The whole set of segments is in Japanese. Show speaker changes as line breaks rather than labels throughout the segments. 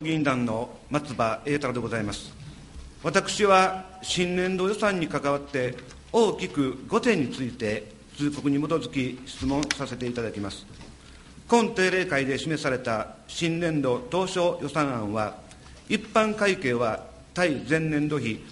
議員団の松葉栄太郎でございます。私は新年度予算に関わって大きく5点について通告に基づき質問させていただきます。今定例会で示された新年度当初予算案は、一般会計は対前年度比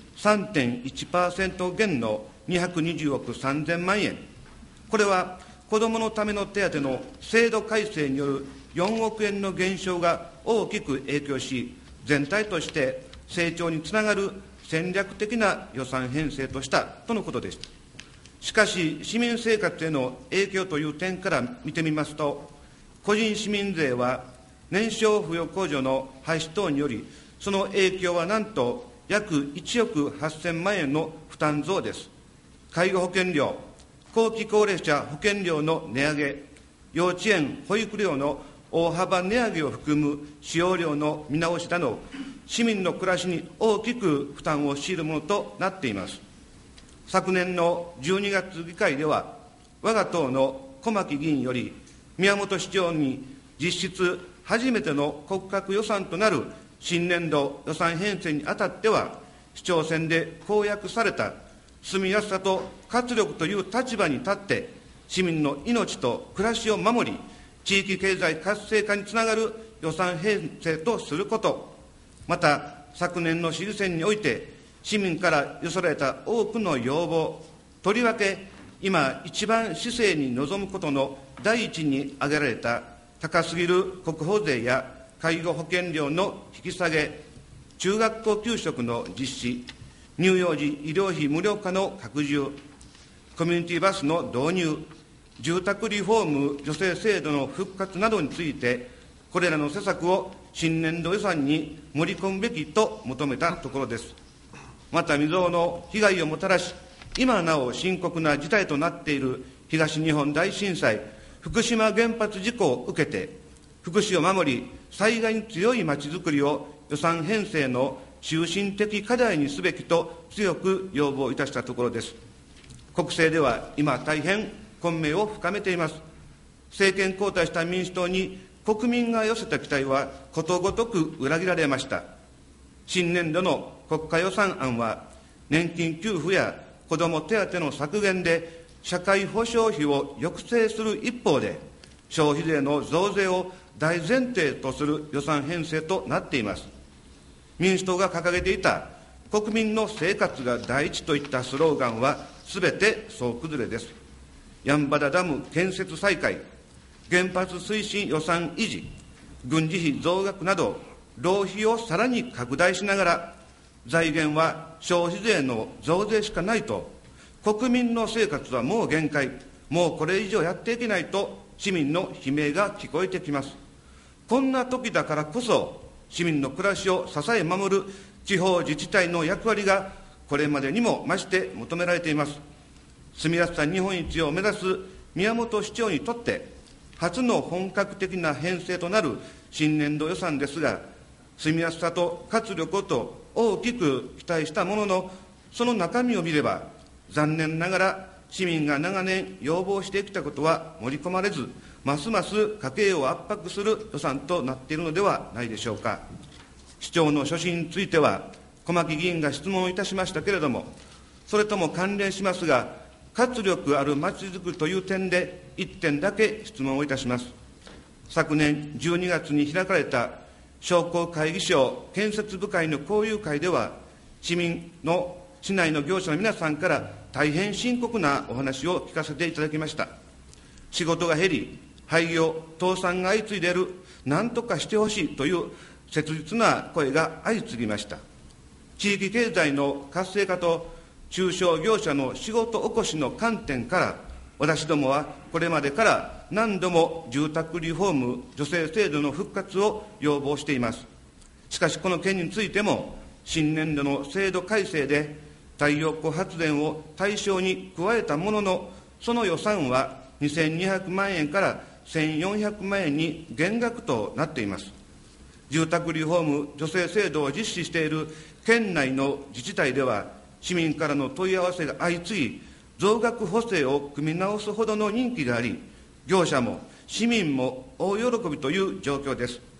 3.1% 減の220億3000万円、これは子どものための手当の制度改正による4億円の減少が大きく影響し、全体として成長につながる戦略的な予算編成としたとのことでした。しかし、市民生活への影響という点から見てみますと、個人市民税は年少扶養控除の廃止等により、その影響はなんと約1億8000万円の負担増です。介護保険料、後期高齢者保険料の値上げ、幼稚園・保育料の大幅値上げを含む使用料の見直しなど、市民の暮らしに大きく負担を強いるものとなっています。昨年の12月議会では、我が党の小牧議員より、宮本市長に実質初めての骨格予算となる新年度予算編成にあたっては、市長選で公約された住みやすさと活力という立場に立って、市民の命と暮らしを守り、地域経済活性化につながる予算編成とすること、また昨年の市議選において、市民から寄せられた多くの要望、とりわけ今一番市政に臨むことの第一に挙げられた高すぎる国保税や介護保険料の引き下げ、中学校給食の実施、乳幼児医療費無料化の拡充、コミュニティバスの導入、住宅リフォーム助成制度の復活などについて、これらの施策を新年度予算に盛り込むべきと求めたところです。また、未曾有の被害をもたらし、今なお深刻な事態となっている東日本大震災、福島原発事故を受けて、福祉を守り、災害に強いまちづくりを予算編成の中心的課題にすべきと強く要望いたしたところです。国政では今大変混迷を深めています。政権交代した民主党に国民が寄せた期待はことごとく裏切られました。新年度の国家予算案は、年金給付や子ども手当の削減で社会保障費を抑制する一方で、消費税の増税を大前提とする予算編成となっています。民主党が掲げていた国民の生活が第一といったスローガンはすべて総崩れです。やんばらダム建設再開、原発推進予算維持、軍事費増額など、浪費をさらに拡大しながら、財源は消費税の増税しかないと、国民の生活はもう限界、もうこれ以上やっていけないと、市民の悲鳴が聞こえてきます。こんな時だからこそ、市民の暮らしを支え守る地方自治体の役割が、これまでにも増して求められています。住みやすさ日本一を目指す宮本市長にとって、初の本格的な編成となる新年度予算ですが、住みやすさと活力と大きく期待したものの、その中身を見れば、残念ながら市民が長年要望してきたことは盛り込まれず、ますます家計を圧迫する予算となっているのではないでしょうか。市長の所信については、小牧議員が質問いたしましたけれども、それとも関連しますが、活力あるまちづくりという点で、1点だけ質問をいたします。昨年12月に開かれた商工会議所建設部会の交流会では、市内の業者の皆さんから大変深刻なお話を聞かせていただきました。仕事が減り、廃業、倒産が相次いでいる、なんとかしてほしいという切実な声が相次ぎました。地域経済の活性化と中小業者の仕事起こしの観点から、私どもはこれまでから何度も住宅リフォーム助成制度の復活を要望しています。しかし、この件についても、新年度の制度改正で太陽光発電を対象に加えたものの、その予算は2200万円から1400万円に減額となっています。住宅リフォーム助成制度を実施している県内の自治体では、市民からの問い合わせが相次ぎ、増額補正を組み直すほどの人気があり、業者も市民も大喜びという状況です。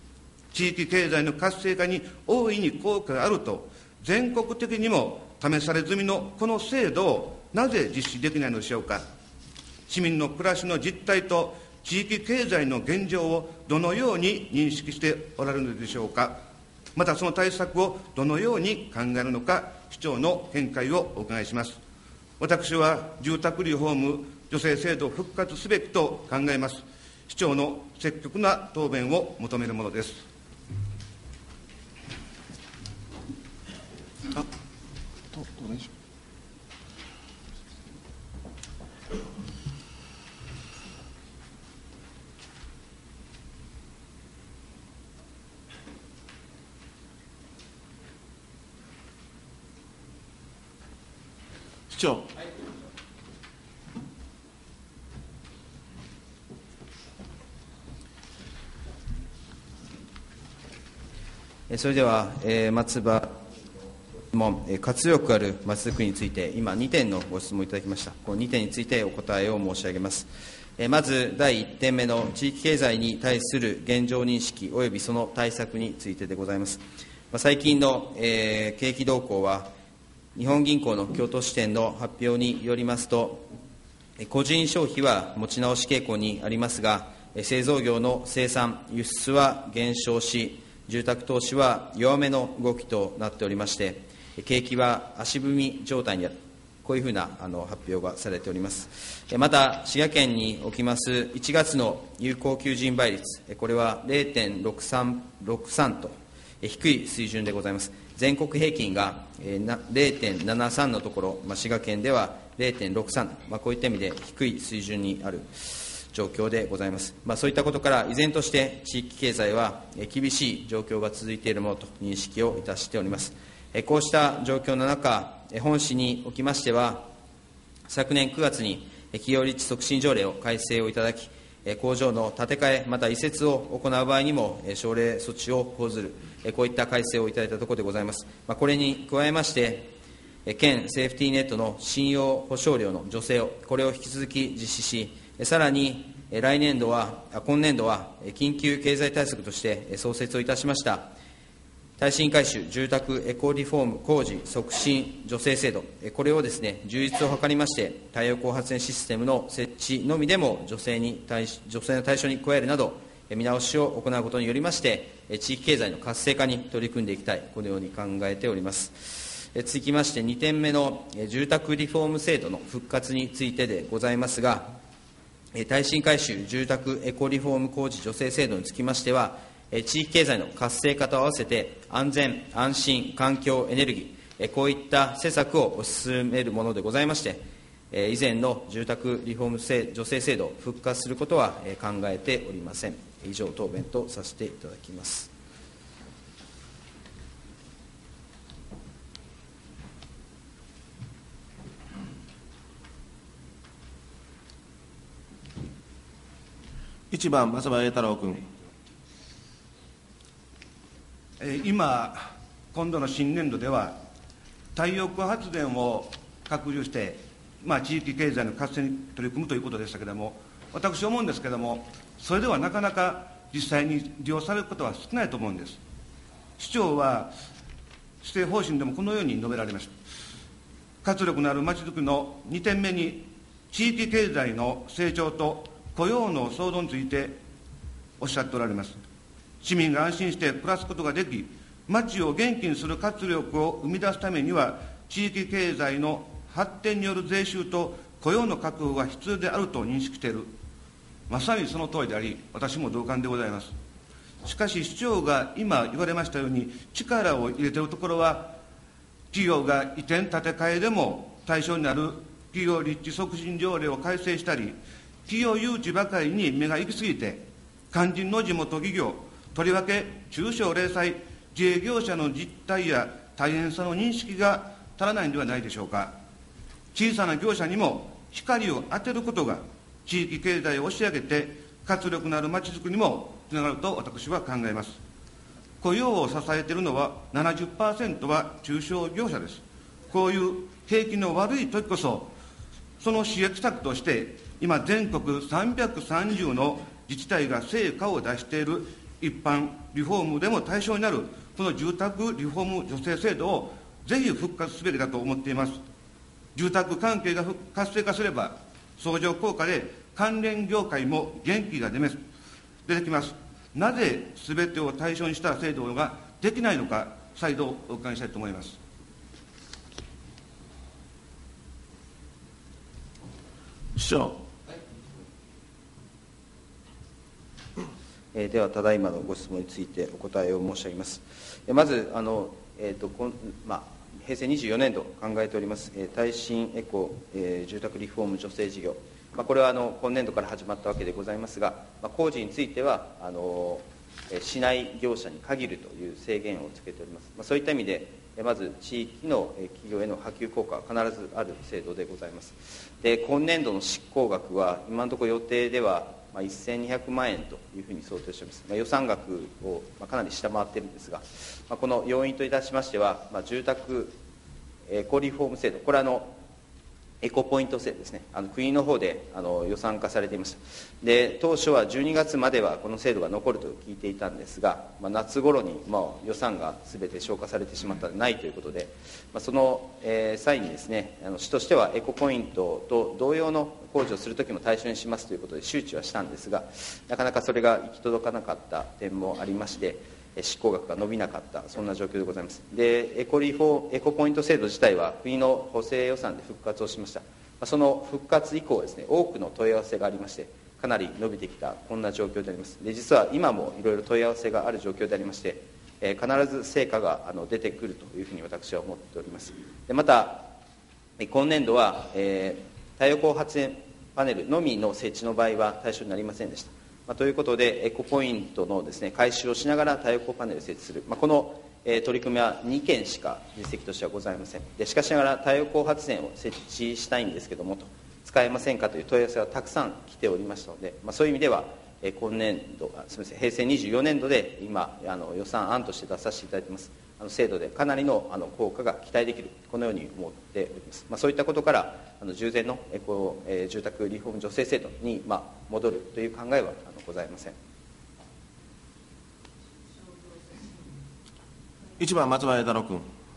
地域経済の活性化に大いに効果があると、全国的にも試され済みのこの制度をなぜ実施できないのでしょうか。市民の暮らしの実態と地域経済の現状をどのように認識しておられるのでしょうか。またその対策をどのように考えるのか、市長の見解をお伺いします。私は住宅リフォーム助成制度を復活すべきと考えます。市長の積極な答弁を求めるものです。
どうでしょう。市長。
それでは、松葉質問、活力あるまちづくりについて、今、2点のご質問いただきました。この2点についてお答えを申し上げます。まず、第1点目の地域経済に対する現状認識及びその対策についてでございます。最近の、景気動向は、日本銀行の京都支店の発表によりますと、個人消費は持ち直し傾向にありますが、製造業の生産、輸出は減少し、住宅投資は弱めの動きとなっておりまして、景気は足踏み状態にある、こういうふうな発表がされております。また、滋賀県におきます1月の有効求人倍率、これは 0.63 と低い水準でございます。全国平均が 0.73 のところ、滋賀県では 0.63、こういった意味で低い水準にある状況でございます。そういったことから、依然として地域経済は厳しい状況が続いているものと認識をいたしております。こうした状況の中、本市におきましては、昨年9月に企業立地促進条例を改正をいただき、工場の建て替え、また移設を行う場合にも奨励措置を講ずる、こういった改正をいただいたところでございます。これに加えまして、県セーフティーネットの信用保証料の助成を、これを引き続き実施し、さらに今年度は緊急経済対策として創設をいたしました耐震改修住宅エコリフォーム工事促進助成制度、これをですね、充実を図りまして、太陽光発電システムの設置のみでも助成の対象に加えるなど、見直しを行うことによりまして、地域経済の活性化に取り組んでいきたい、このように考えております。続きまして、2点目の住宅リフォーム制度の復活についてでございますが、耐震改修住宅エコリフォーム工事助成制度につきましては、地域経済の活性化と合わせて、安全、安心、環境、エネルギー、こういった施策を推し進めるものでございまして、以前の住宅リフォーム助成制度を復活することは考えておりません。以上、答弁とさせていただきます。
1番、松葉栄太郎君。
今度の新年度では、太陽光発電を拡充して、地域経済の活性に取り組むということでしたけれども、私思うんですけれども、それではなかなか実際に利用されることは少ないと思うんです。市長は施政方針でもこのように述べられました。活力のあるまちづくりの2点目に、地域経済の成長と雇用の創造についておっしゃっておられます。市民が安心して暮らすことができ、町を元気にする活力を生み出すためには、地域経済の発展による税収と雇用の確保が必要であると認識している。まさにその通りであり、私も同感でございます。しかし、市長が今言われましたように、力を入れているところは、企業が移転建て替えでも対象になる企業立地促進条例を改正したり、企業誘致ばかりに目が行き過ぎて、肝心の地元企業、とりわけ中小零細、自営業者の実態や大変さの認識が足らないのではないでしょうか。小さな業者にも光を当てることが、地域経済を押し上げて、活力のあるまちづくりにもつながると私は考えます。雇用を支えているのは 70% は中小業者です。こういう景気の悪い時こそ、その刺激策として、今、全国330の自治体が成果を出している一般リフォームでも対象になるこの住宅リフォーム助成制度をぜひ復活すべきだと思っています。住宅関係が活性化すれば、相乗効果で関連業界も元気が出てきます。なぜすべてを対象にした制度ができないのか、再度お伺いしたいと思います。
市長。
では、ただいまのご質問についてお答えを申し上げます。まず、平成24年度考えております、耐震エコ、住宅リフォーム助成事業、これは今年度から始まったわけでございますが、工事については市内業者に限るという制限をつけております。そういった意味で、まず地域の企業への波及効果は必ずある制度でございます。で、今年度の執行額は、今のところ予定では1200万円というふうに想定しております。予算額をかなり下回っているんですが、この要因といたしましては、住宅エコリフォーム制度、これはエコポイント制度ですね、国の方で予算化されていました。で、当初は12月まではこの制度が残ると聞いていたんですが、夏頃に予算がすべて消化されてしまったのでないということで、その際にですね、市としてはエコポイントと同様の工事をするときも対象にしますということで周知はしたんですが、なかなかそれが行き届かなかった点もありまして、執行額が伸びなかった、そんな状況でございます。で、エコポイント制度自体は国の補正予算で復活をしました。その復活以降ですね、多くの問い合わせがありまして、かなり伸びてきた、こんな状況であります。で、実は今もいろいろ問い合わせがある状況でありまして、必ず成果が出てくるというふうに私は思っております。で、また、今年度は、太陽光発電パネルのみの設置の場合は対象になりませんでした。ということで、エコポイントのですね、回収をしながら太陽光パネルを設置する、この取り組みは2件しか実績としてはございません。で、しかしながら太陽光発電を設置したいんですけどもと、使えませんかという問い合わせがたくさん来ておりましたので、そういう意味では、今年度、すみません、平成24年度で今予算案として出させていただいています制度でかなりの効果が期待できる、このように思っております。そういったことから従前の住宅リフォーム助成制度に戻るという考えはございません。
1番松原栄太郎君。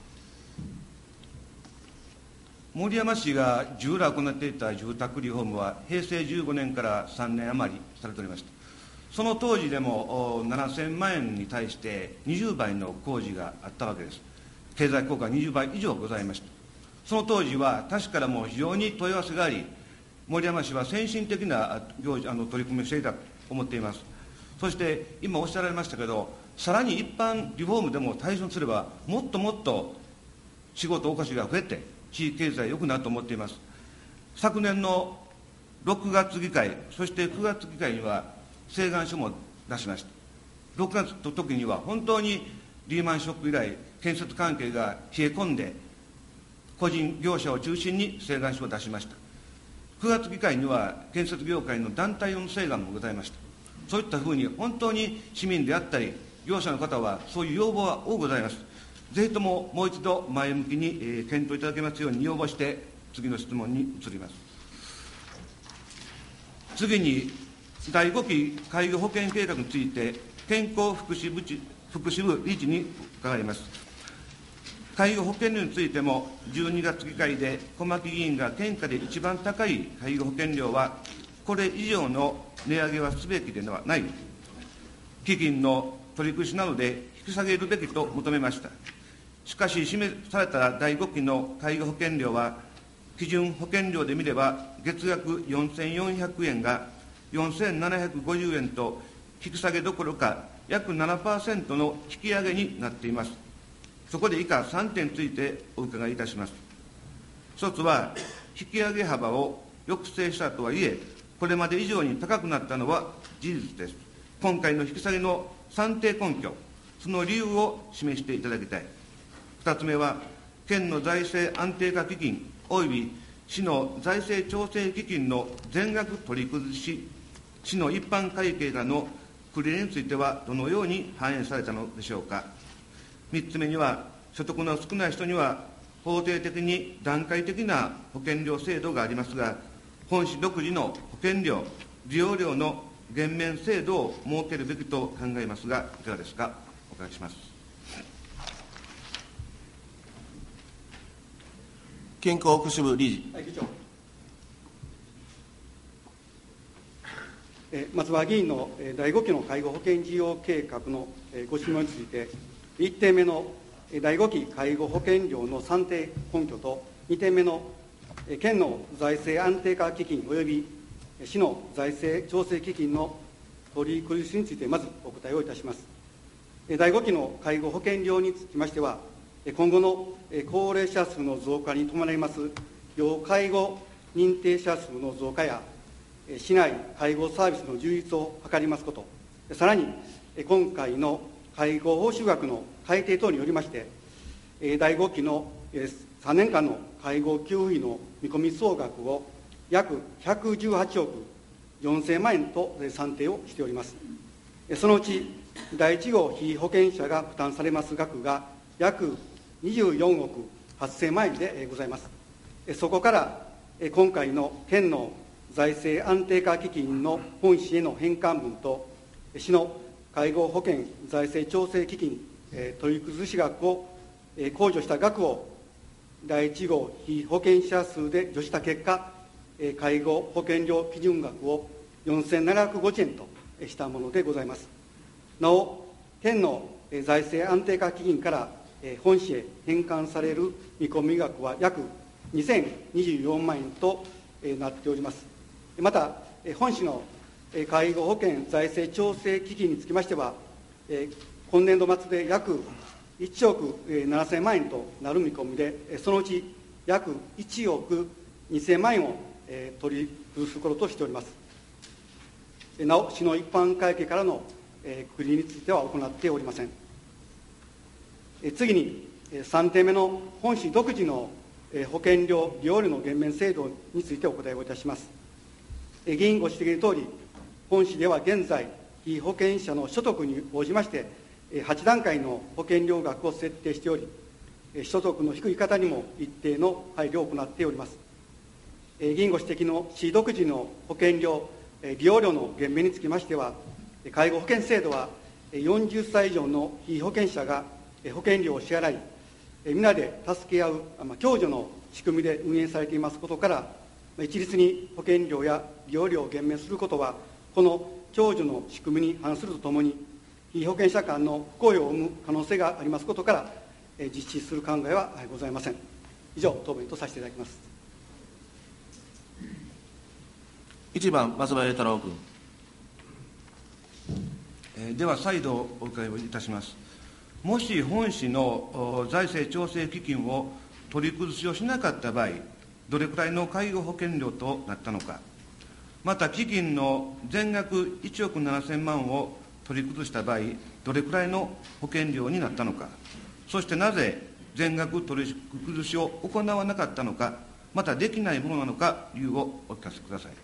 森山氏が従来行っていた住宅リフォームは平成15年から3年余りされておりました。その当時でも7000万円に対して20倍の工事があったわけです。経済効果は20倍以上ございました。その当時は他市からも非常に問い合わせがあり、森山氏は先進的な取り組みをしていたと思っています。そして今おっしゃられましたけど、さらに一般リフォームでも対象にすればもっともっと仕事おこしが増えて地域経済良くなると思っています。昨年の6月議会、そして9月議会には請願書も出しました。6月の時には本当にリーマンショック以来、建設関係が冷え込んで、個人業者を中心に請願書を出しました。9月議会には建設業界の団体の請願もございました。そういったふうに本当に市民であったり業者の方はそういう要望は多くございます。ぜひとももう一度前向きに検討いただけますように要望して次の質問に移ります。次に第5期介護保険計画について健康福祉部理事に伺います。介護保険料についても12月議会で小牧議員が県下で一番高い介護保険料はこれ以上の値上げはすべきではない、基金の取り崩しなどで引き下げるべきと求めました。しかし示された第5期の介護保険料は基準保険料で見れば月額4400円が4750円と引き下げどころか約 7% の引き上げになっています。そこで以下3点についてお伺いいたします。一つは引き上げ幅を抑制したとはいえこれまで以上に高くなったのは事実です。今回の引き下げの算定根拠、その理由を示していただきたい。2つ目は県の財政安定化基金および市の財政調整基金の全額取り崩し、市の一般会計からの繰り入れについてはどのように反映されたのでしょうか。3つ目には所得の少ない人には法定的に段階的な保険料制度がありますが、本市独自の保険料、利用料の減免制度を設けるべきと考えますが、いかがですか。お伺いします。
健康福祉部理事。
議長。松葉議員の第5期の介護保険事業計画のご質問について、1点目の第5期介護保険料の算定根拠と、2点目の県の財政安定化基金及び市の財政調整基金の取り崩しについて、まずお答えをいたします。第5期の介護保険料につきましては、今後の高齢者数の増加に伴います要介護認定者数の増加や、市内介護サービスの充実を図りますこと、さらに今回の介護報酬額の改定等によりまして、第5期の3年間の介護給付費の見込み総額を約118億4000万円と算定をしております。そのうち第1号被保険者が負担されます額が約24億8000万円でございます。そこから今回の県の財政安定化基金の本市への返還分と、市の介護保険財政調整基金取り崩し額を控除した額を第1号被保険者数で除した結果、介護保険料基準額を4750円としたものでございます。なお、県の財政安定化基金から本市へ返還される見込み額は約2024万円となっております。また、本市の介護保険財政調整基金につきましては、今年度末で約1億7000万円となる見込みで、そのうち約1億2000万円を取り崩すこととしております。なお、市の一般会計からの繰りについては行っておりません。次に、3点目の本市独自の保険料利用料の減免制度についてお答えをいたします。議員ご指摘のとおり、本市では現在、被保険者の所得に応じまして、8段階の保険料額を設定しており、所得の低い方にも一定の配慮を行っております。議員ご指摘の市独自の保険料利用料の減免につきましては、介護保険制度は40歳以上の被保険者が保険料を支払い、皆で助け合う共助の仕組みで運営されていますことから、一律に保険料や利用料を減免することは、この共助の仕組みに反するとともに、被保険者間の不公平を生む可能性がありますことから、実施する考えはございません。以上、答弁とさせていただきます。
1番、松葉栄太郎君。
では、再度お伺いをいたします。もし本市の財政調整基金を取り崩しをしなかった場合、どれくらいの介護保険料となったのか、また基金の全額1億7000万を取り崩した場合、どれくらいの保険料になったのか、そしてなぜ全額取り崩しを行わなかったのか、またできないものなのか、理由をお聞かせください。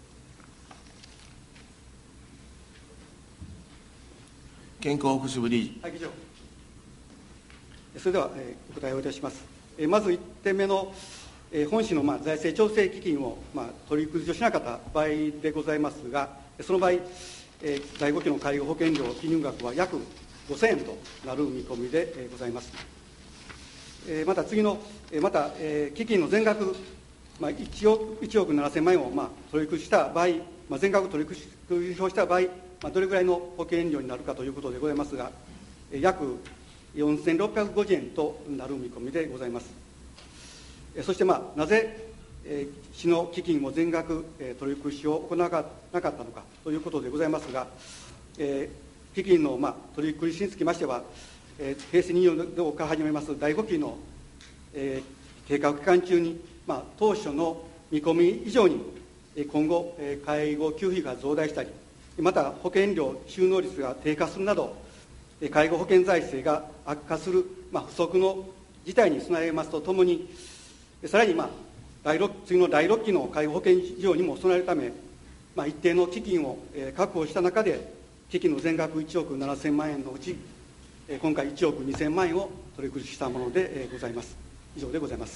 健康福祉部理事。
議長。それでは、お答えをいたします。まず1点目の本市の財政調整基金を取り崩しをしなかった場合でございますが、その場合、第5期の介護保険料基準額は約5000円となる見込みでございます。また次の、基金の全額、1億7000万円を取り崩した場合、全額取り崩しをした場合、どれぐらいの保険料になるかということでございますが、約4650円となる見込みでございます。そしてなぜ市の基金を全額取り崩しを行わなかったのかということでございますが、基金の取り崩しにつきましては、平成2年度から始めます第5期の計画期間中に、当初の見込み以上に今後、介護給付費が増大したり、また保険料収納率が低下するなど、介護保険財政が悪化する、不測の事態に備えますとともに、さらに次の第6期の介護保険事業にも備えるため、一定の基金を確保した中で、基金の全額1億7000万円のうち、今回1億2000万円を取り崩ししたものでございます。以上でございます。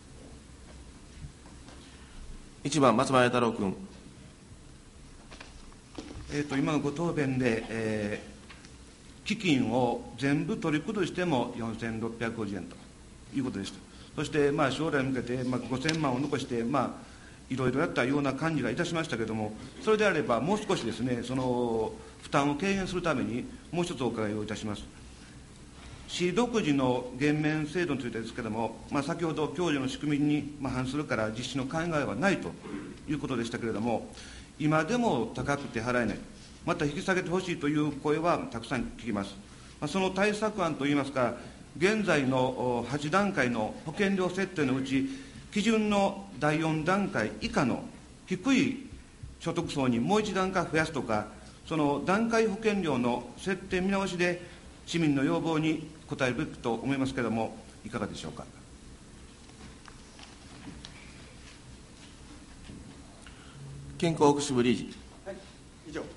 1番、松葉栄太郎君。
今のご答弁で、基金を全部取り崩しても4650円ということでした。そして、将来に向けて、5000万を残して、いろいろやったような感じがいたしましたけれども、それであれば、もう少しですね、その負担を軽減するために、もう一つお伺いをいたします。市独自の減免制度についてですけれども、先ほど、共助の仕組みに反するから実施の考えはないということでしたけれども、今でも高くて払えない、また引き下げてほしいという声はたくさん聞きます。その対策案といいますか、現在の8段階の保険料設定のうち、基準の第4段階以下の低い所得層にもう1段階増やすとか、その段階保険料の設定見直しで、市民の要望に応えるべきと思いますけれども、いかがでしょうか。
健康福祉部理事。
はい、以上。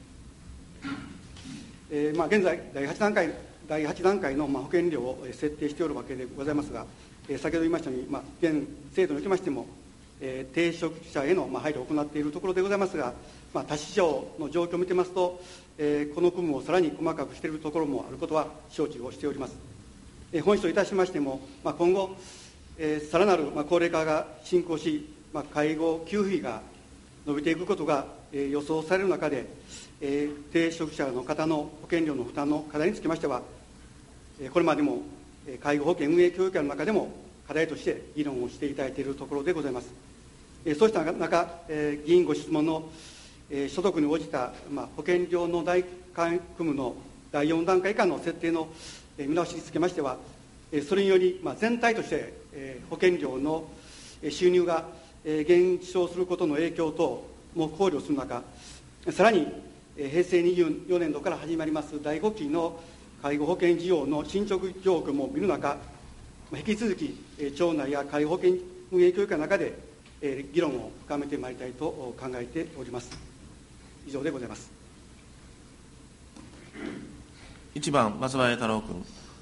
現在、第8段階の保険料を設定しておるわけでございますが、先ほど言いましたように、現制度におきましても、低所得者への配慮を行っているところでございますが、他市場の状況を見てますと、この区分をさらに細かくしているところもあることは承知をしております。本市といたしましても、今後、さらなる高齢化が進行し、介護給付費が伸びていくことが予想される中で、低所得者の方の保険料の負担の課題につきましては、これまでも介護保険運営協議会の中でも課題として議論をしていただいているところでございます。そうした中、議員ご質問の所得に応じた保険料の大区分の第4段階以下の設定の見直しにつきましては、それにより全体として保険料の収入が減少することの影響等も考慮する中、さらに平成24年度から始まります第5期の介護保険事業の進捗状況も見る中、引き続き町内や介護保険運営協議会の中で議論を深めてまいりたいと考えております。以上でございます。
1番、松原栄太郎君。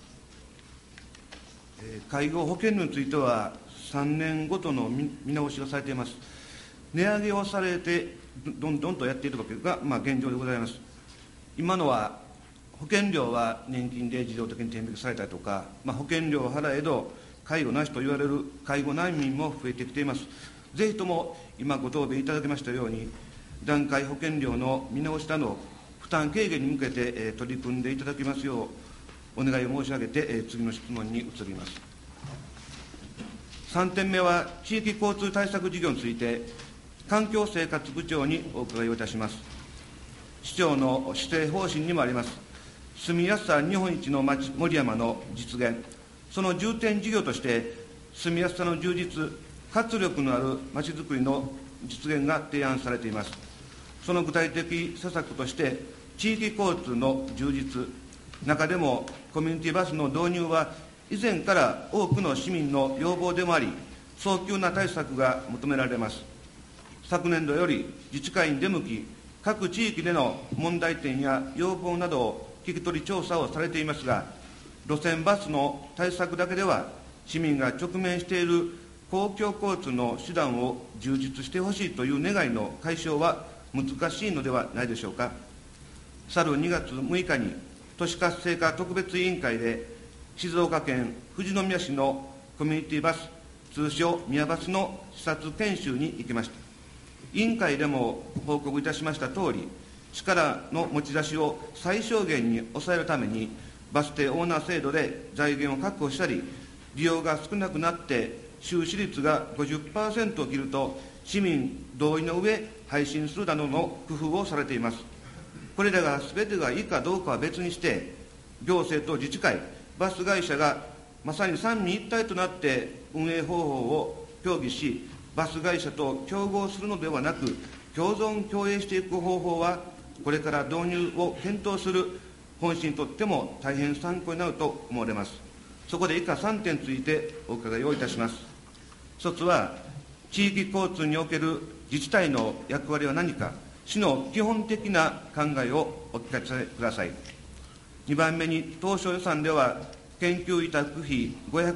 介護保険料については、3年ごとの見直しがされています。値上げをされて、どんどんとやっているわけが、現状でございます。今のは、保険料は年金で自動的に転引されたりとか、保険料を払えど、介護なしと言われる介護難民も増えてきています。ぜひとも、今ご答弁いただきましたように、段階保険料の見直しなど、負担軽減に向けて取り組んでいただきますよう、お願いを申し上げて、次の質問に移ります。3点目は、地域交通対策事業について、環境生活部長にお伺いをいたします。市長の施政方針にもあります、住みやすさ日本一の町、森山の実現、その重点事業として、住みやすさの充実、活力のあるまちづくりの実現が提案されています。その具体的施策として、地域交通の充実、中でもコミュニティバスの導入は、以前から多くの市民の要望でもあり、早急な対策が求められます。昨年度より自治会に出向き、各地域での問題点や要望などを聞き取り調査をされていますが、路線バスの対策だけでは、市民が直面している公共交通の手段を充実してほしいという願いの解消は難しいのではないでしょうか。去る2月6日に、都市活性化特別委員会で、静岡県富士宮市のコミュニティバス、通称宮バスの視察研修に行きました。委員会でも報告いたしましたとおり、力の持ち出しを最小限に抑えるために、バス停オーナー制度で財源を確保したり、利用が少なくなって収支率が 50% を切ると、市民同意の上、配信するなどの工夫をされています。これらが全てがいいかどうかは別にして、行政と自治会、バス会社がまさに三位一体となって運営方法を協議し、バス会社と競合するのではなく、共存共栄していく方法は、これから導入を検討する本市にとっても大変参考になると思われます。そこで以下3点についてお伺いをいたします。一つは、地域交通における自治体の役割は何か、市の基本的な考えをお聞かせください。2番目に、当初予算では、研究委託費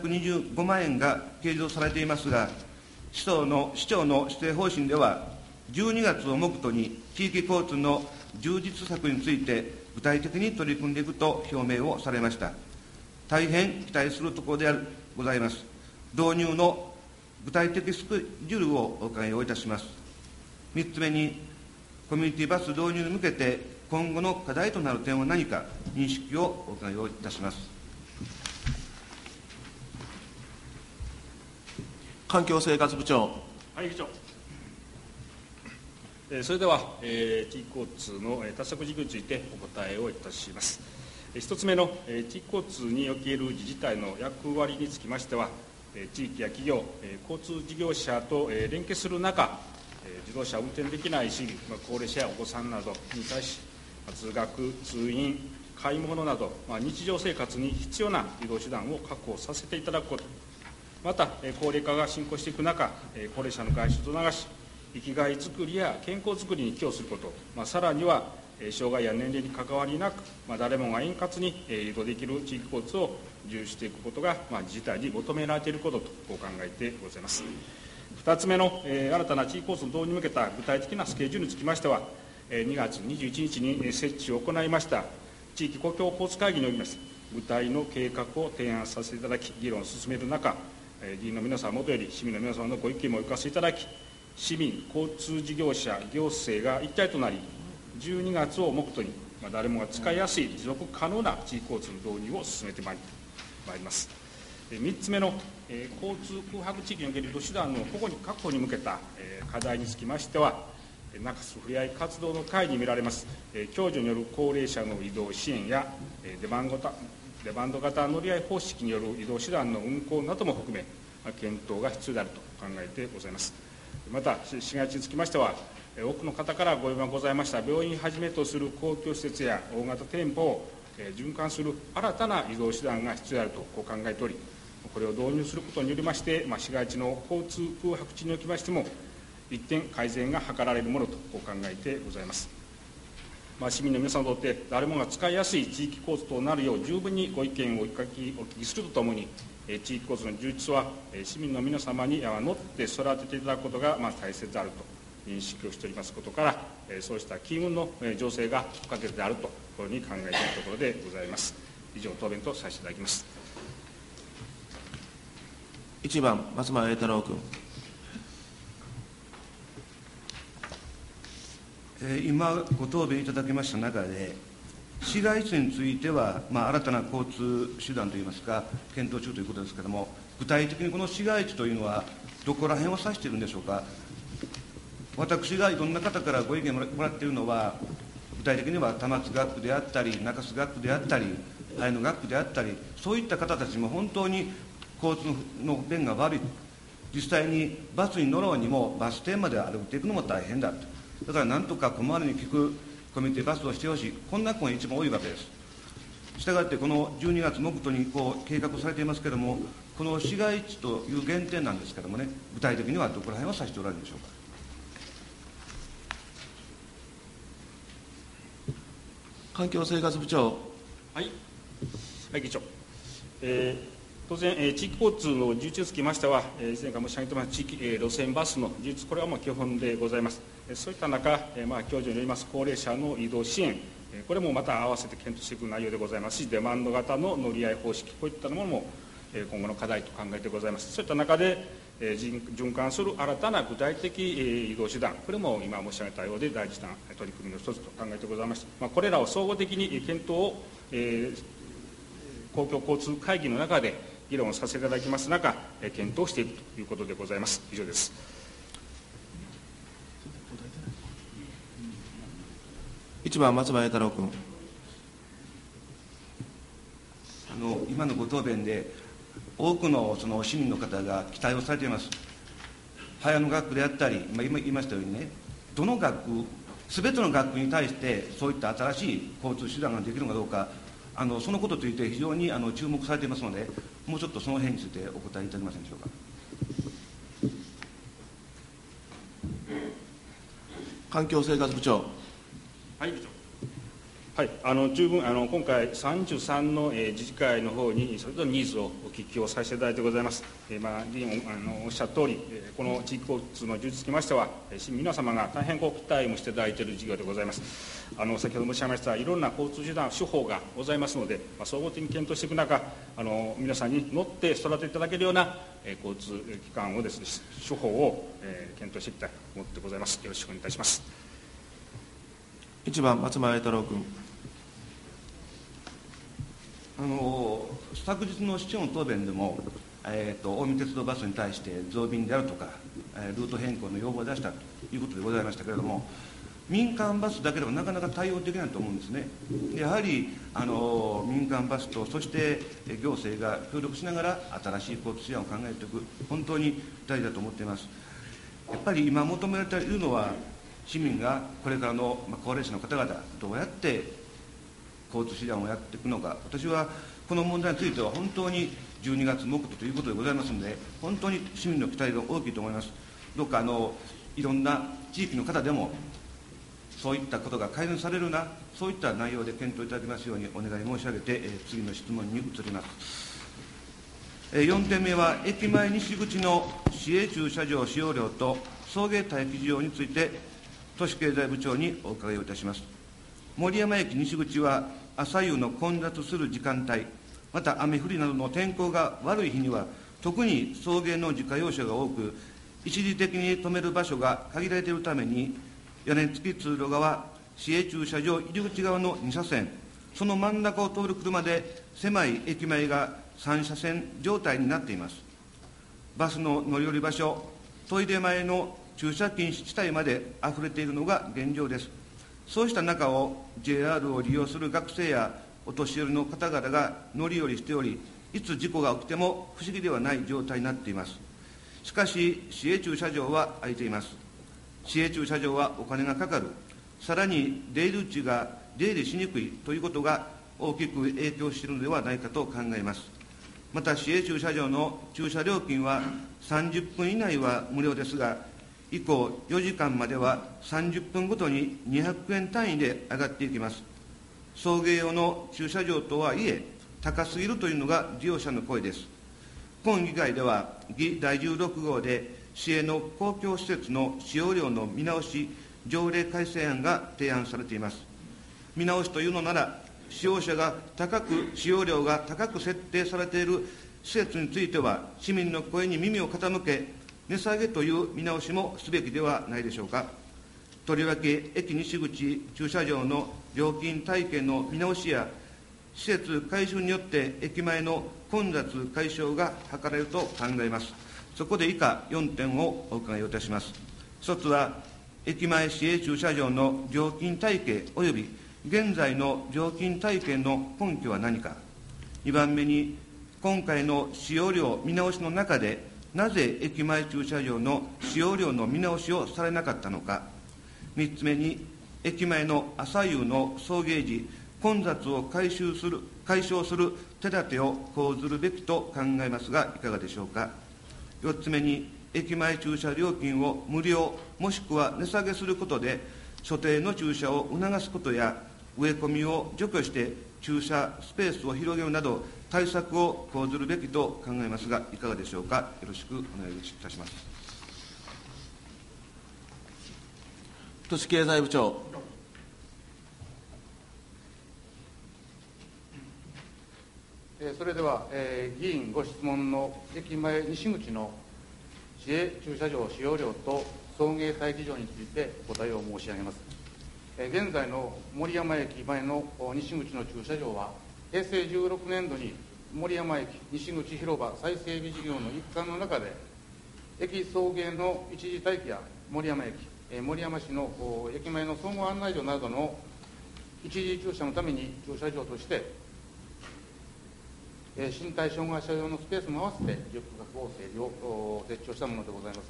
525万円が計上されていますが、市長の施政方針では、12月を目途に地域交通の充実策について具体的に取り組んでいくと表明をされました。大変期待するところでございます。導入の具体的スケジュールをお伺いをいたします。3つ目に、コミュニティバス導入に向けて今後の課題となる点は何か認識をお伺いをいたします。
環境生活部長。
はい、議長。それでは、地域交通の対策事業についてお答えをいたします。1つ目の地域交通における自治体の役割につきましては、地域や企業、交通事業者と連携する中、自動車を運転できない市民、高齢者やお子さんなどに対し、通学、通院、買い物など、日常生活に必要な移動手段を確保させていただくこと、また、高齢化が進行していく中、高齢者の外出を促し、生きがいづくりや健康づくりに寄与すること、さらには、障害や年齢に関わりなく、誰もが円滑に移動できる地域交通を重視していくことが、自治体に求められていることと考えてございます。2つ目の、新たな地域交通の導入に向けた具体的なスケジュールにつきましては、2月21日に設置を行いました地域公共交通会議におきまして、具体の計画を提案させていただき、議論を進める中、議員の皆様もとより市民の皆様のご意見もお聞かせいただき、市民、交通事業者、行政が一体となり、12月を目途に、誰もが使いやすい持続可能な地域交通の導入を進めてまいります。3つ目の交通空白地域における移動手段の確保に向けた課題につきましては、中洲ふれあい活動の会に見られます共助による高齢者の移動支援やデマンド型乗り合い方式による移動手段の運行なども含め、検討が必要であると考えてございます。また、市街地につきましては、多くの方からご要望がございました病院をはじめとする公共施設や大型店舗を循環する新たな移動手段が必要であると考えており、これを導入することによりまして、市街地の交通空白地におきましても、一点改善が図られるものと考えてございます。市民の皆様にとって誰もが使いやすい地域交通となるよう十分にご意見をお聞きするとともに、地域交通の充実は市民の皆様に乗って育てていただくことが大切であると認識をしておりますことから、そうした機運の醸成が不可欠であるところに考えているところでございます。以上、答弁とさせていただきます。
1番、松間栄太郎君。
今、ご答弁いただきました中で、市街地については、新たな交通手段といいますか、検討中ということですけれども、具体的にこの市街地というのは、どこら辺を指しているんでしょうか。私がいろんな方からご意見もらっているのは、具体的には多摩津学区であったり、中洲学区であったり、早野学区であったり、そういった方たちも本当に交通の便が悪い、実際にバスに乗ろうにも、バス停まで歩いていくのも大変だと。だからなんとか小回りに利くコミュニティバスをしてほしい、こんな声が一番多いわけです。したがって、この12月目途に計画されていますけれども、この市街地という限定なんですけれどもね、具体的にはどこら辺を指しておられるでしょうか。
環境生活部長。
はい、議長。当然、地域交通の充実につきましては、以前から申し上げてます地域、路線バスの充実、これは基本でございます。そういった中、教授によります高齢者の移動支援、これもまた合わせて検討していく内容でございますし、デマンド型の乗り合い方式、こういったものも今後の課題と考えてございます。そういった中で、循環する新たな具体的移動手段、これも今申し上げたようで大事な取り組みの一つと考えてございまして、これらを総合的に検討を、公共交通会議の中で議論をさせていただきます中、検討していくということでございます。以上です。
1番、松葉栄太郎君。
今のご答弁で、多くの市民の方が期待をされています。早野学区であったり、今言いましたようにね、どの学区、すべての学区に対して、そういった新しい交通手段ができるのかどうか、そのことについて非常に注目されていますので、もうちょっとその辺についてお答えいただけませんでしょうか。
環境生活部長。
はい、部長。はい、十分今回33の、自治会の方にそれぞれニーズをお聞きをさせていただいてございます。議員おっしゃる通り、この地域交通の充実につきましては、市民皆様が大変ご期待もしていただいている事業でございます。 先ほど申し上げましたいろんな交通手段、手法がございますので、総合的に検討していく中、皆さんに乗って育てていただけるような交通機関をですね、手法を検討していきたいと思ってございます。よろしくお願いいたします。
1番、松前栄太郎君。
昨日の市長の答弁でも、近江鉄道バスに対して増便であるとか、ルート変更の要望を出したということでございましたけれども、民間バスだけではなかなか対応できないと思うんですね。やはり民間バスと、そして行政が協力しながら新しい交通手段を考えていく、本当に大事だと思っています。やっぱり今求められているのは、市民がこれからの高齢者の方々、どうやって交通手段をやっていくのか、私はこの問題については本当に12月目途ということでございますので、本当に市民の期待が大きいと思います。どうかいろんな地域の方でも、そういったことが改善されるな、そういった内容で検討いただきますようにお願い申し上げて、次の質問に移ります。4点目は、駅前西口の市営駐車場使用料と送迎待機需要について、都市経済部長にお伺いをいたします。守山駅西口は、朝夕の混雑する時間帯、また雨降りなどの天候が悪い日には、特に送迎の自家用車が多く、一時的に止める場所が限られているために、屋根付き通路側、市営駐車場入り口側の2車線、その真ん中を通る車で狭い駅前が3車線状態になっています。バスの乗り降り場所、トイレ前の駐車禁止地帯まで溢れているのが現状です。そうした中を JR を利用する学生やお年寄りの方々が乗り降りしており、いつ事故が起きても不思議ではない状態になっています。しかし、市営駐車場は空いています。市営駐車場はお金がかかる、さらに出入り口が出入りしにくいということが大きく影響しているのではないかと考えます。また、市営駐車場の駐車料金は30分以内は無料ですが、以降4時間までは30分ごとに200円単位で上がっていきます。送迎用の駐車場とはいえ、高すぎるというのが利用者の声です。今議会では、議第16号で、市営の公共施設の使用料の見直し条例改正案が提案されています。見直しというのなら、使用料が高く設定されている施設については、市民の声に耳を傾け、値下げという見直しもすべきではないでしょうか。とりわけ、駅西口駐車場の料金体系の見直しや、施設改修によって駅前の混雑解消が図れると考えます。そこで以下4点をお伺いをいたします。一つは、駅前市営駐車場の料金体系および現在の料金体系の根拠は何か。2番目に、今回の使用料見直しの中で、なぜ駅前駐車場の使用料の見直しをされなかったのか。3つ目に、駅前の朝夕の送迎時、混雑を解消する手立てを講ずるべきと考えますが、いかがでしょうか。4つ目に、駅前駐車料金を無料、もしくは値下げすることで、所定の駐車を促すことや、植え込みを除去して駐車スペースを広げるなど、対策を講ずるべきと考えますが、いかがでしょうか。よろしくお願いいたします。
都市経済部長。
それでは、議員ご質問の駅前西口の市営駐車場使用料と送迎待機場についてお答えを申し上げます。現在の守山駅前の西口の駐車場は、平成16年度に守山駅西口広場再整備事業の一環の中で、駅送迎の一時待機や守山駅、守山市の駅前の総合案内所などの一時駐車のために駐車場として身体障害者用のスペースも合わせて緑化構成を設置をしたものでございます。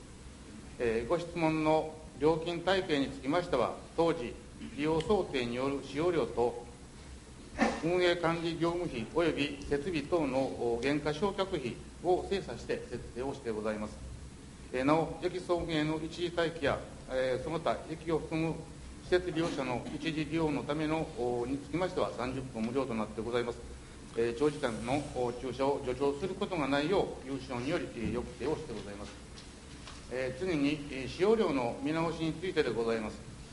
ご質問の料金体系につきましては、当時利用想定による使用料と運営管理業務費および設備等の減価償却費を精査して設定をしてございます。なお、駅送迎の一時待機やその他駅を含む施設利用者の一時利用のためのにつきましては30分無料となってございます。長時間の駐車を助長することがないよう、有志により抑制をしてございます。次に、使用料の見直しについてでございます。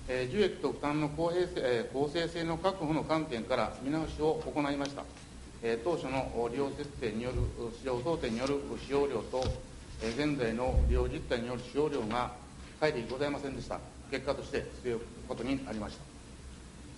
受益と負担の公正性の確保の観点から見直しを行いました。当初の利用設定による使用想定による使用量と、現在の利用実態による使用量が乖離ございませんでした。結果として据え置くことになりました。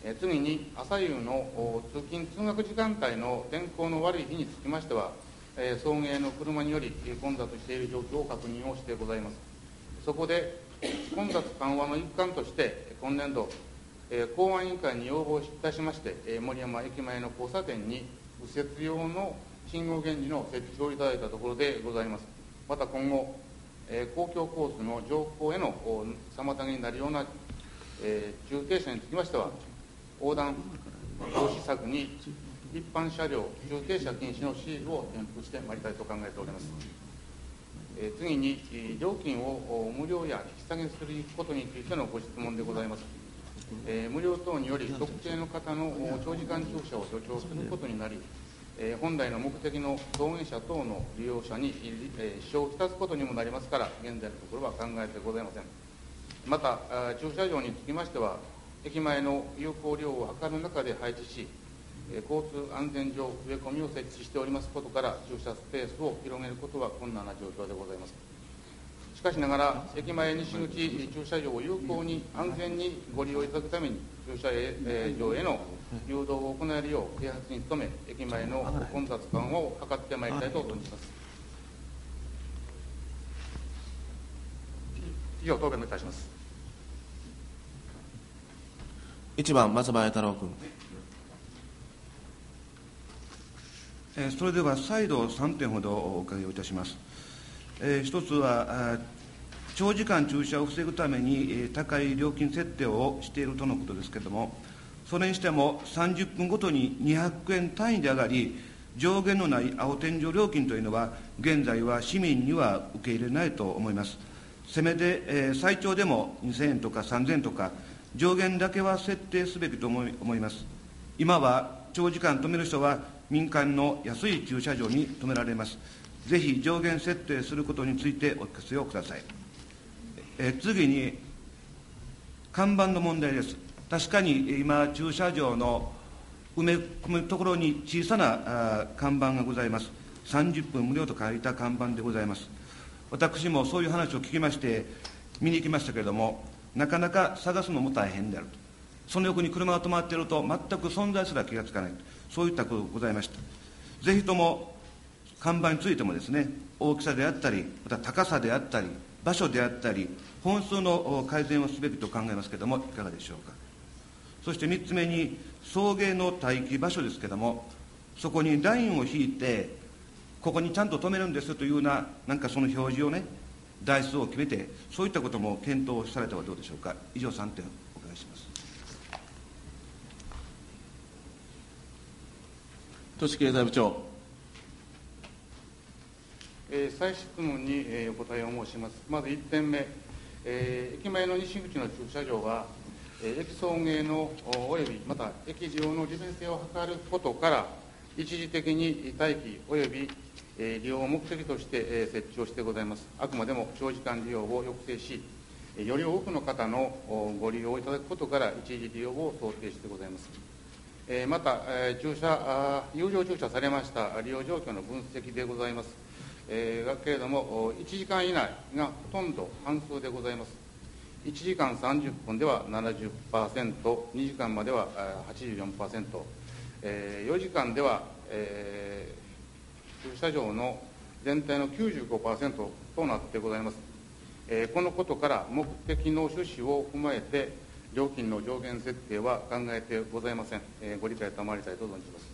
次に、朝夕の通勤・通学時間帯の天候の悪い日につきましては、送迎の車により混雑している状況を確認をしてございます。そこで、混雑緩和の一環として、今年度、公安委員会に要望いたしまして、森山駅前の交差点に右折用の信号原理の設置をいただいたところでございます。また今後、公共コースの乗降への妨げになるような、駐停車につきましては、横断防止策に一般車両駐停車禁止のシールを添付してまいりたいと考えております。次に、料金を無料や引き下げすることについてのご質問でございます。無料等により特定の方の長時間駐車を助長することになり、本来の目的の送迎車等の利用者に支障をきたすことにもなりますから、現在のところは考えてございません。また、駐車場につきましては、駅前の有効量を図る中で配置し、交通安全上植え込みを設置しておりますことから、駐車スペースを広げることは困難な状況でございます。しかしながら、駅前西口駐車場を有効に安全にご利用いただくために、駐車場への誘導を行えるよう啓発に努め、駅前の混雑緩和を図ってまいりたいと存じます。以上、答弁いたします。
1番、松葉栄太郎君。
それでは再度3点ほどお伺いをいたします。一つは、長時間駐車を防ぐために高い料金設定をしているとのことですけれども、それにしても30分ごとに200円単位で上がり、上限のない青天井料金というのは、現在は市民には受け入れないと思います。せめて、最長でも2000円とか3000円とか、上限だけは設定すべきと思います。今は長時間止める人は民間の安い駐車場に止められます。ぜひ上限設定することについてお聞かせをください。次に、看板の問題です。確かに今、駐車場の埋め込むところに小さな看板がございます。30分無料と書いた看板でございます。私もそういう話を聞きまして、見に行きましたけれども、なかなか探すのも大変であると。その横に車が止まっていると、全く存在すら気がつかないと、そういったことがございました。ぜひとも看板についてもですね、大きさであったり、また高さであったり、場所であったり、本数の改善をすべきと考えますけれども、いかがでしょうか。そして3つ目に、送迎の待機場所ですけれども、そこにラインを引いて、ここにちゃんと止めるんですというような、なんかその表示をね、台数を決めて、そういったことも検討されてはどうでしょうか。以上3点お伺いします。
都市経済部長。
再質問にお答えを申します。まず1点目、駅前の西口の駐車場は、駅送迎のおよびまた駅利用の利便性を図ることから、一時的に待機および利用を目的として設置をしてございます。あくまでも長時間利用を抑制し、より多くの方のご利用いただくことから一時利用を想定してございます。また、有料駐車されました利用状況の分析でございます。がけれども、1時間以内がほとんど半数でございます。1時間30分では 70%、2時間までは 84%、4時間では、駐車場の全体の 95% となってございます。このことから目的の趣旨を踏まえて、料金の上限設定は考えてございません。ご理解賜りたいと存じます。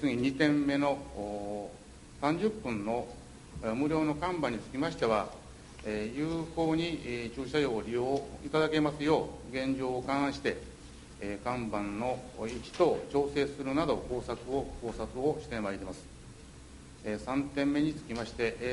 次、2点目の30分の無料の看板につきましては、有効に駐車場を利用いただけますよう、現状を勘案して、看板の位置等を調整するなど考察をしてまいります。3点目につきまして、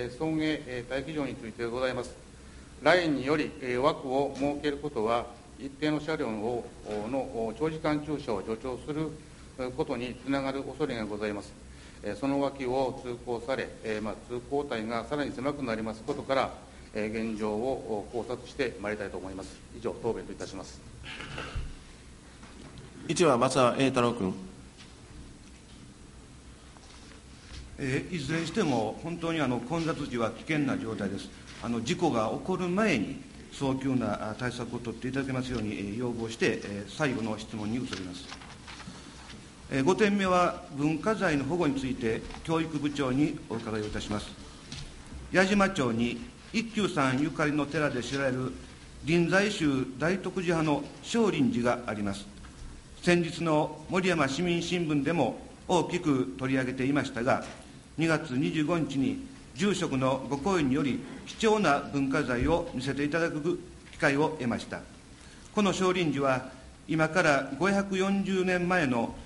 送迎待機場についてでございます。ラインにより枠を設けることは、一定の車両の長時間駐車を助長することにつながる恐れがございます。その脇を通行され、通行帯がさらに狭くなりますことから、 現状を考察してまいりたいと思います。以上、答弁といたします。
1番、松葉栄太郎君。
いずれにしても、本当に混雑時は危険な状態です。事故が起こる前に、早急な対策を取っていただけますように要望して、最後の質問に移ります。5点目は、文化財の保護について、教育部長にお伺いをいたします。矢島町に一休さんゆかりの寺で知られる臨済宗大徳寺派の少林寺があります。先日の森山市民新聞でも大きく取り上げていましたが、2月25日に住職のご厚意により貴重な文化財を見せていただく機会を得ました。この少林寺は今から540年前の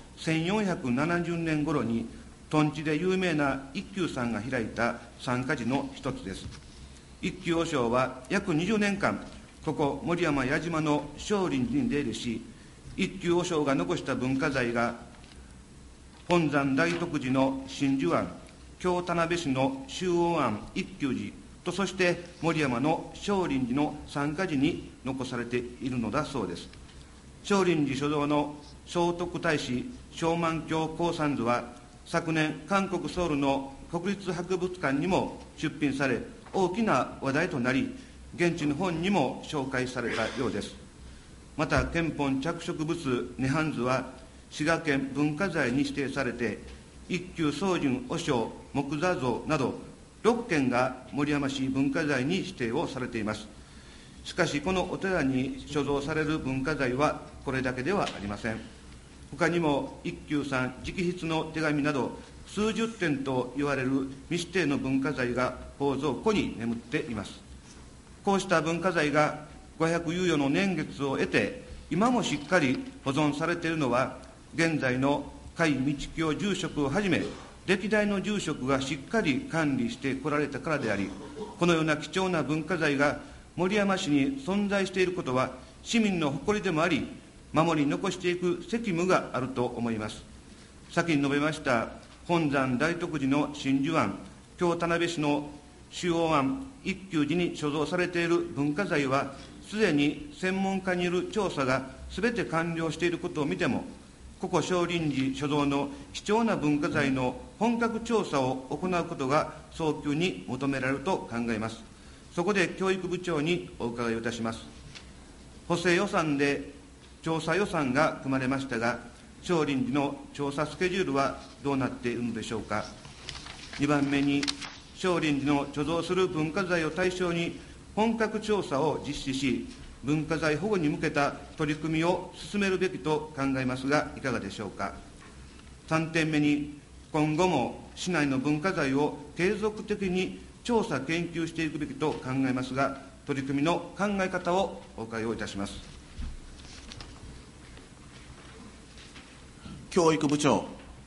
1470年頃にとんちで有名な一休さんが開いた参加寺の一つです。一休和尚は約20年間ここ森山矢島の少林寺に出入りし、一休和尚が残した文化財が本山大徳寺の真珠庵、京田辺市の周王庵一休寺と、そして森山の少林寺の三か寺に残されているのだそうです。少林寺所蔵の聖徳太子勝鬘経高山図は昨年韓国ソウルの国立博物館にも出品され、大きな話題となり、現地の本にも紹介されたようです。また憲本着色物涅槃図は滋賀県文化財に指定されて、一休宗純和尚木座像など6件が森山市文化財に指定をされています。しかしこのお寺に所蔵される文化財はこれだけではありません。他にも一休さん直筆の手紙など数十点と言われる未指定の文化財が宝蔵庫に眠っています。こうした文化財が500猶予の年月を得て今もしっかり保存されているのは、現在の甲斐道清住職をはじめ歴代の住職がしっかり管理してこられたからであり、このような貴重な文化財が森山市に存在していることは市民の誇りでもあり、守り残していく責務があると思います。先に述べました本山大徳寺の真珠庵、京田辺市の周王庵一休寺に所蔵されている文化財は、すでに専門家による調査がすべて完了していることを見ても、ここ少林寺所蔵の貴重な文化財の本格調査を行うことが早急に求められると考えます。そこで教育部長にお伺いをいたします。補正予算で調査予算が組まれましたが、少林寺の調査スケジュールはどうなっているのでしょうか。2番目に、少林寺の所蔵する文化財を対象に本格調査を実施し、文化財保護に向けた取り組みを進めるべきと考えますが、いかがでしょうか。3点目に、今後も市内の文化財を継続的に調査研究していくべきと考えますが、取り組みの考え方をお伺いをいたします。
教育部長。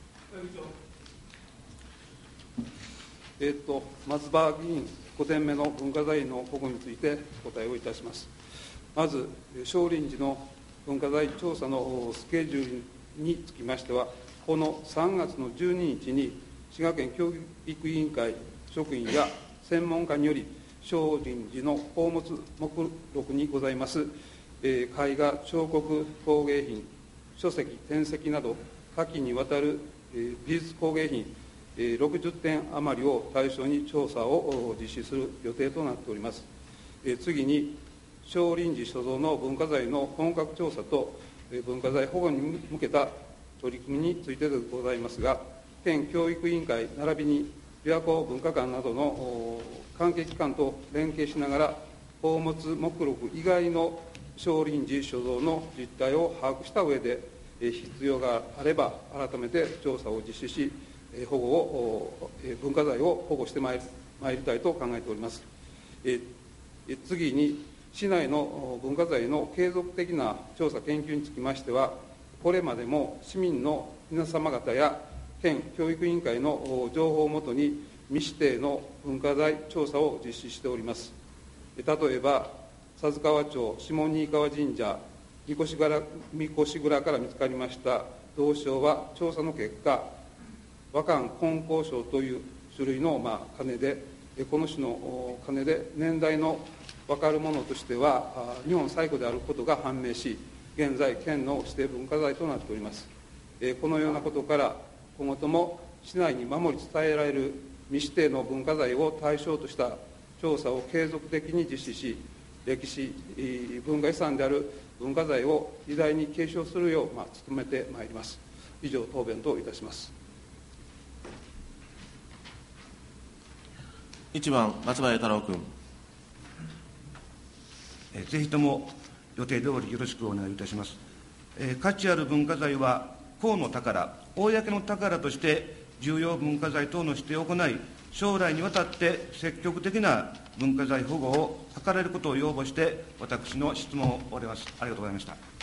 松葉議員5点目の文化財の保護についてお答えをいたします。まず、少林寺の文化財調査のスケジュールにつきましては、この3月の12日に滋賀県教育委員会職員や専門家により、少林寺の宝物目録にございます絵画、彫刻、工芸品、書籍、典籍など多岐にわたる美術工芸品60点余りを対象に調査を実施する予定となっております。次に、少林寺所蔵の文化財の本格調査と文化財保護に向けた取り組みについてでございますが、県教育委員会並びに琵琶湖文化館などの関係機関と連携しながら、宝物目録以外の少林寺所蔵の実態を把握した上で、必要があれば改めて調査を実施し、文化財を保護してまいりたいと考えております。次に、市内の文化財の継続的な調査研究につきましては、これまでも市民の皆様方や県教育委員会の情報をもとに未指定の文化財調査を実施しております。例えば、佐津川町下新川神社神輿蔵から見つかりました銅賞は、調査の結果、和漢金光賞という種類の鐘で、 この種の鐘で年代の分かるものとしては、日本最古であることが判明し、現在、県の指定文化財となっております。このようなことから、今後とも市内に守り伝えられる未指定の文化財を対象とした調査を継続的に実施し、歴史文化遺産である文化財を時代に継承するよう、努めてまいります。以上、答弁といたします。
1番、松葉栄太郎君。
ぜひとも予定通りよろしくお願いいたします。価値ある文化財は公の宝、公の宝として重要文化財等の指定を行い、将来にわたって積極的な文化財保護を図れることを要望して、私の質問を終わります。ありがとうございました。